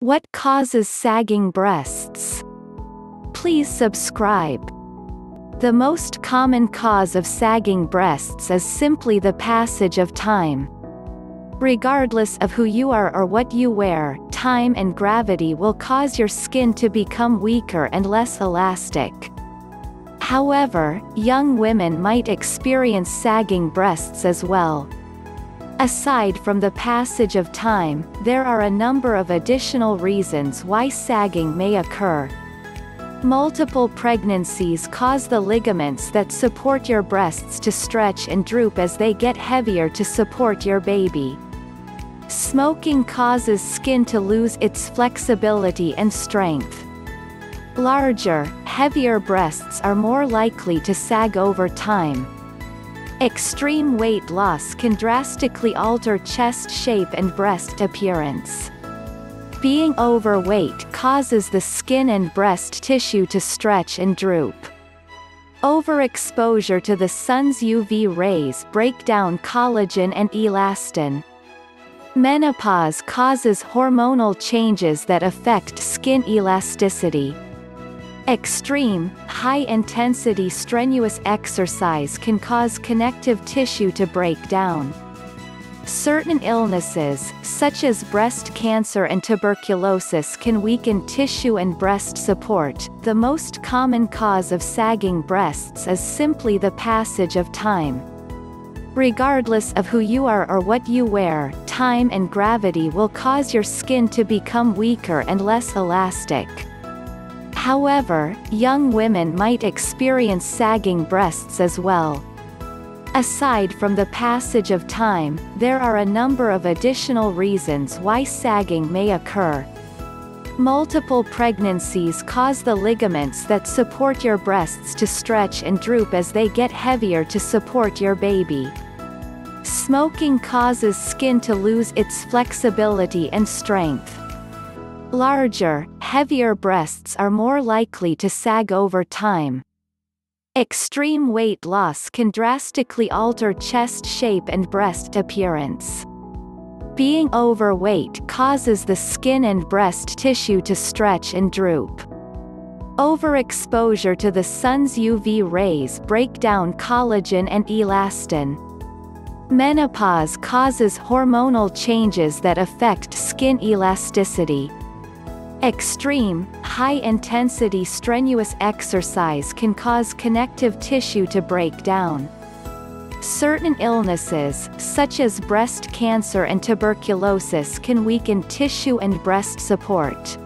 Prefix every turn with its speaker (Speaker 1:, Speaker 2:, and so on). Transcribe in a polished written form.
Speaker 1: What causes sagging breasts? Please subscribe. The most common cause of sagging breasts is simply the passage of time. Regardless of who you are or what you wear, time and gravity will cause your skin to become weaker and less elastic. However, young women might experience sagging breasts as well. Aside from the passage of time, there are a number of additional reasons why sagging may occur. Multiple pregnancies cause the ligaments that support your breasts to stretch and droop as they get heavier to support your baby. Smoking causes skin to lose its flexibility and strength. Larger, heavier breasts are more likely to sag over time. Extreme weight loss can drastically alter chest shape and breast appearance. Being overweight causes the skin and breast tissue to stretch and droop. Overexposure to the sun's UV rays break down collagen and elastin. Menopause causes hormonal changes that affect skin elasticity. Extreme, high-intensity strenuous exercise can cause connective tissue to break down. Certain illnesses, such as breast cancer and tuberculosis, can weaken tissue and breast support. The most common cause of sagging breasts is simply the passage of time. Regardless of who you are or what you wear, time and gravity will cause your skin to become weaker and less elastic. However, young women might experience sagging breasts as well. Aside from the passage of time, there are a number of additional reasons why sagging may occur. Multiple pregnancies cause the ligaments that support your breasts to stretch and droop as they get heavier to support your baby. Smoking causes skin to lose its flexibility and strength. Larger, heavier breasts are more likely to sag over time. Extreme weight loss can drastically alter chest shape and breast appearance. Being overweight causes the skin and breast tissue to stretch and droop. Overexposure to the sun's UV rays break down collagen and elastin. Menopause causes hormonal changes that affect skin elasticity. Extreme, high-intensity strenuous exercise can cause connective tissue to break down. Certain illnesses, such as breast cancer and tuberculosis, can weaken tissue and breast support.